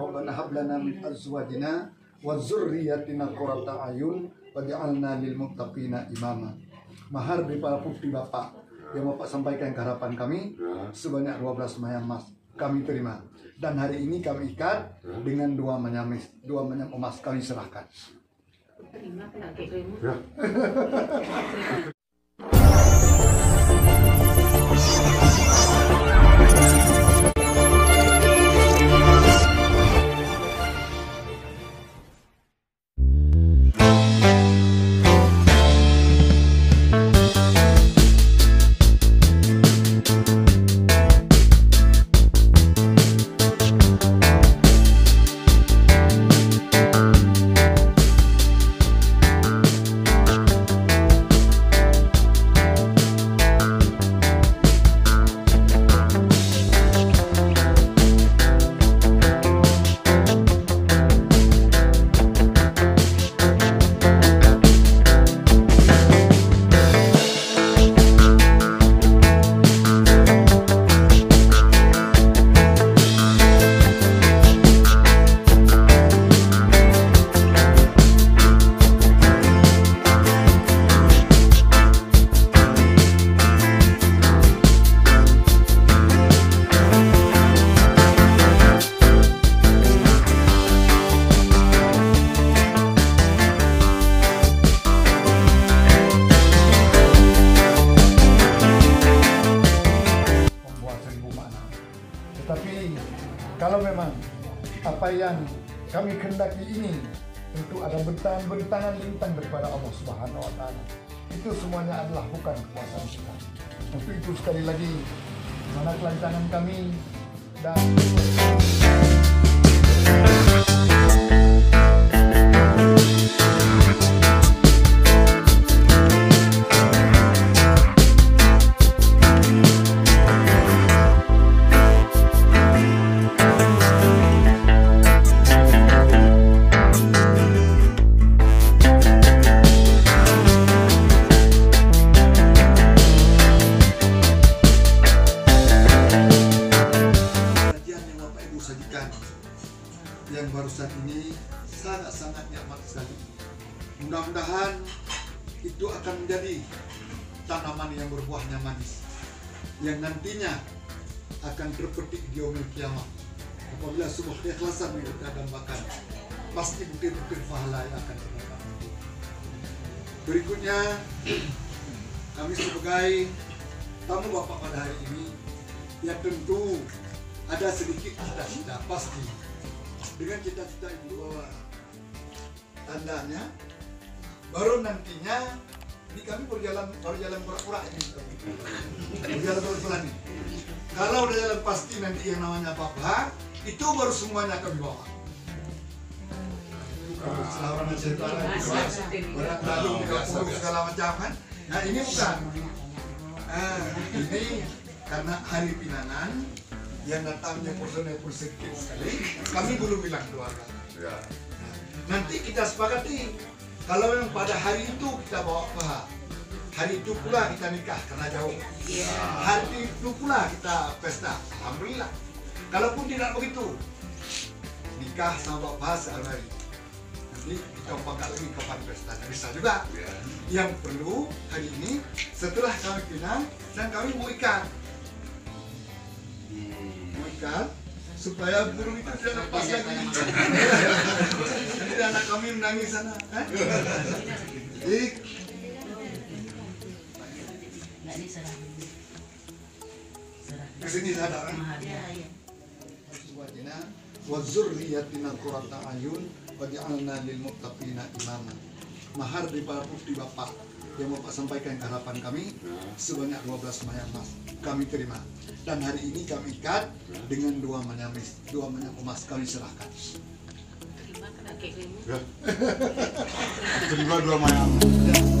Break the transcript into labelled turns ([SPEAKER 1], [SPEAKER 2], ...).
[SPEAKER 1] Rabbana hab lana min azwajina wa dzurriyyatina qurrata ayun waj'alna lil muttaqina imama. Mahar dari para putri Bapak yang Bapak sampaikan ke harapan kami sebanyak 12 mayang emas kami terima, dan hari ini kami ikat dengan 2 mayang emas kami serahkan.
[SPEAKER 2] Terima kena
[SPEAKER 1] Tetapi kalau memang apa yang kami kehendaki ini tentu ada bentangan lintang daripada Allah Subhanahu wa Ta'ala. Itu semuanya adalah bukan kekuasaan kita. Untuk itu sekali lagi mana kelancaran kami dan yang barusan ini sangat-sangat nikmat sekali. Mudah-mudahan itu akan menjadi tanaman yang berbuahnya manis, yang nantinya akan terpetik di yaumil kiamat. Apabila sebuah keikhlasan yang kita dambakan, pasti butir-butir pahala yang akan terdapat. Berikutnya, kami sebagai tamu Bapak pada hari ini, ya tentu ada sedikit cita-cita pasti. Dengan cita-cita itu bahwa tandanya baru nantinya ini kami baru jalan pura-pura ini, berjalan pelan-pelan ini. Kalau udah jalan pasti nanti yang namanya apa-apa itu baru semuanya kami bawa. Selawan setan, berat lalu segala macam kan. Nah ini bukan. Ini karena hari pinangan yang datangnya personel sedikit sekali, kami belum bilang keluarga. Ya. Nanti kita sepakati kalau memang pada hari itu kita bawa paha, hari itu pula kita nikah karena jauh. Hari itu pula kita pesta, alhamdulillah. Kalaupun tidak begitu, nikah sama bawa paha sehari. Nanti kita umpamkan lagi kapan pesta, bisa juga. Yang perlu hari ini setelah kami pinang dan kami mau ikat. Supaya burung itu tidak lepas lagi. Nanti anak kami menangis sana. Kesini sadar. Wa dzurriyyatina qurrata ayun waj'alna lil muttaqina imama. Mahar dari para putri Bapak yang Bapak sampaikan ke harapan kami sebanyak 12 mayang emas kami terima, dan hari ini kami ikat dengan 2 mayang emas kami serahkan.
[SPEAKER 2] terima kena
[SPEAKER 3] Terima 2 mayang.